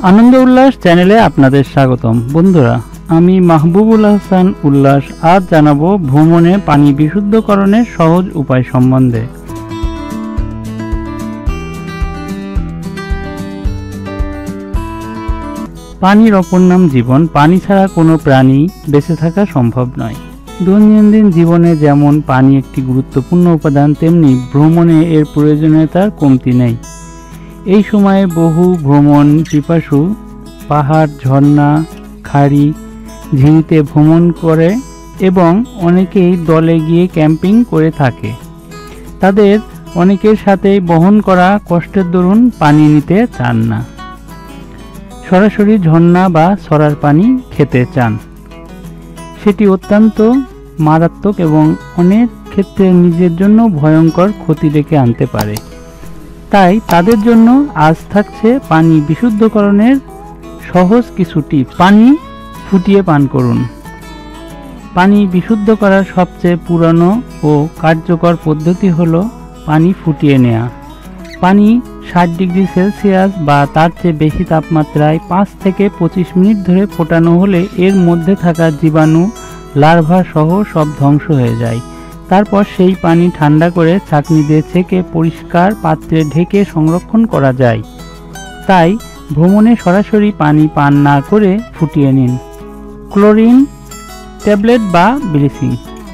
আনন্দ উল্লাস চ্যানেলে আপনাদের স্বাগতম। বন্ধুরা, আমি মাহবুবুল হাসান উল্লাস আজ জানাবো ভ্রমণে পানি বিশুদ্ধকরণের সহজ উপায় সম্বন্ধে। পানির অপর নাম জীবন। পানি ছাড়া কোনো প্রাণী বেঁচে থাকা সম্ভব নয়। দৈনন্দিন জীবনে যেমন পানি একটি গুরুত্বপূর্ণ উপাদান, তেমনি ভ্রমণে এর প্রয়োজনীয়তার কমতি নেই। এই সময়ে বহু ভ্রমণ পিপাসু পাহাড়, ঝর্ণা, খাড়ি, ঝিরিতে ভ্রমণ করে এবং অনেকেই দলে গিয়ে ক্যাম্পিং করে থাকে। তাদের অনেকের সাথেই বহন করা কষ্টের দরুন পানি নিতে চান না, সরাসরি ঝর্ণা বা সরার পানি খেতে চান। সেটি অত্যন্ত মারাত্মক এবং অনেক ক্ষেত্রে নিজের জন্য ভয়ঙ্কর ক্ষতি ডেকে আনতে পারে। তাই তাদের জন্য আজ থাকছে পানি বিশুদ্ধকরণের সহজ কিছু টিপস। পানি ফুটিয়ে পান করুন। পানি বিশুদ্ধ করার সবচেয়ে পুরানো ও কার্যকর পদ্ধতি হলো পানি ফুটিয়ে নেওয়া। পানি 60 ডিগ্রি সেলসিয়াস বা তার চেয়ে বেশি তাপমাত্রায় 5 থেকে 25 মিনিট ধরে ফোটানো হলে এর মধ্যে থাকা জীবাণু, লার্ভা সহ সব ধ্বংস হয়ে যায়। তারপর সেই পানি ঠান্ডা করে ছাঁকনি দিয়ে ছেঁকে পরিষ্কার পাত্রে ঢেকে সংরক্ষণ করা যায়। তাই ভ্রমণে সরাসরি পানি পান না করে ফুটিয়ে নিন। ক্লোরিন ট্যাবলেট বা ব্লিচিং।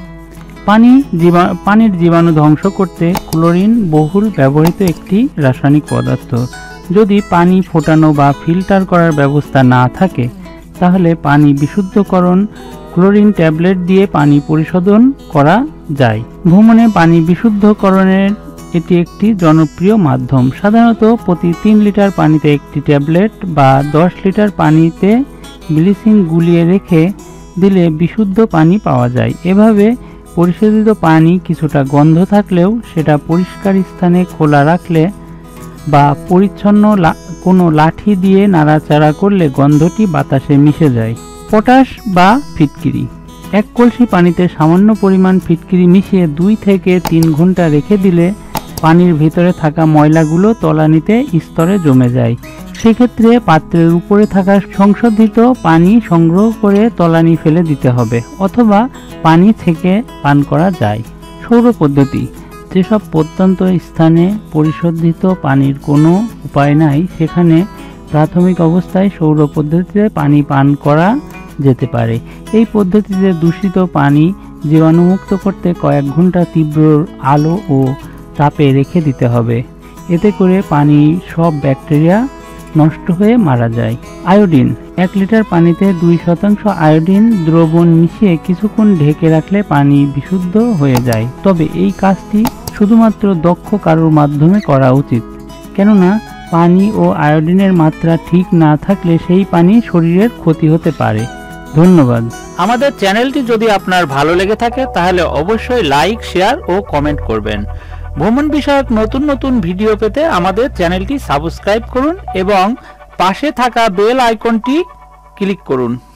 পানির জীবাণু ধ্বংস করতে ক্লোরিন বহুল ব্যবহৃত একটি রাসায়নিক পদার্থ। যদি পানি ফোটানো বা ফিল্টার করার ব্যবস্থা না থাকে, তাহলে পানি বিশুদ্ধকরণ ক্লোরিন ট্যাবলেট দিয়ে পানি পরিশোধন করা যায়। ভ্রমণে পানি বিশুদ্ধকরণের এটি একটি জনপ্রিয় মাধ্যম। সাধারণত প্রতি 3 লিটার পানিতে একটি ট্যাবলেট বা 10 লিটার পানিতে ব্লিচিং গুলিয়ে রেখে দিলে বিশুদ্ধ পানি পাওয়া যায়। এভাবে পরিশোধিত পানি কিছুটা গন্ধ থাকলেও সেটা পরিষ্কার স্থানে খোলা রাখলে বা পরিচ্ছন্ন কোনো লাঠি দিয়ে নাড়াচাড়া করলে গন্ধটি বাতাসে মিশে যায়। পটাশ বা ফিটকিরি। 1 কলসি পানিতে সামান্য পরিমাণ ফিটকিরি মিশিয়ে 2 থেকে 3 ঘন্টা রেখে দিলে পানির ভিতরে থাকা ময়লাগুলো তলানিতে স্তরে জমে যায়। সেক্ষেত্রে পাত্রের উপরে থাকা সংশোধিত পানি সংগ্রহ করে তলানি ফেলে দিতে হবে, অথবা পানি থেকে পান করা যায়। সৌর পদ্ধতি। যেসব প্রত্যন্ত স্থানে পরিশোধিত পানির কোনো উপায় নাই, সেখানে প্রাথমিক অবস্থায় সৌর পদ্ধতিতে পানি পান করা যেতে পারে। এই পদ্ধতিতে দূষিত পানি জীবাণুমুক্ত করতে কয়েক ঘন্টা তীব্র আলো ও তাপে রেখে দিতে হবে। এতে করে পানি সব ব্যাকটেরিয়া নষ্ট হয়ে মারা যায়। আয়োডিন। 1 লিটার পানিতে 2% আয়োডিন দ্রবণ মিশিয়ে কিছুক্ষণ ঢেকে রাখলে পানি বিশুদ্ধ হয়ে যায়। তবে এই কাজটি শুধুমাত্র দক্ষ কারোর মাধ্যমে করা উচিত, কেননা পানি ও আয়োডিনের মাত্রা ঠিক না থাকলে সেই পানি শরীরের ক্ষতি হতে পারে। ধন্যবাদ। আমাদের চ্যানেলটি যদি আপনার ভালো লেগে থাকে তাহলে অবশ্যই লাইক, শেয়ার ও কমেন্ট করবেন। ভ্রমণ বিষয়ক নতুন নতুন ভিডিও পেতে আমাদের চ্যানেলটি সাবস্ক্রাইব করুন এবং পাশে থাকা বেল আইকনটি ক্লিক করুন।